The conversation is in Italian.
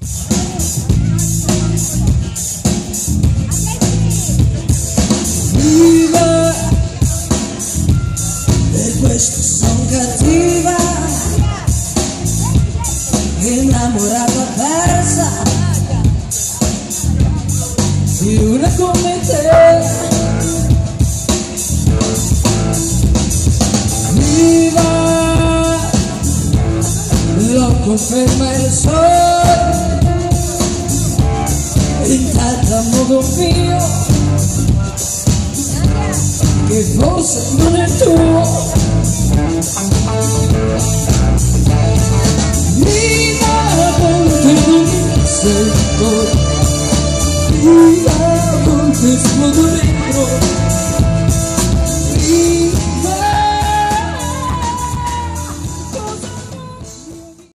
Viva, per questo son cattiva, innamorata persa di una come te. Viva, lo conferma il sole, intanto a modo mio, che forse non è tuo. Viva con te sento, viva con te esplodere.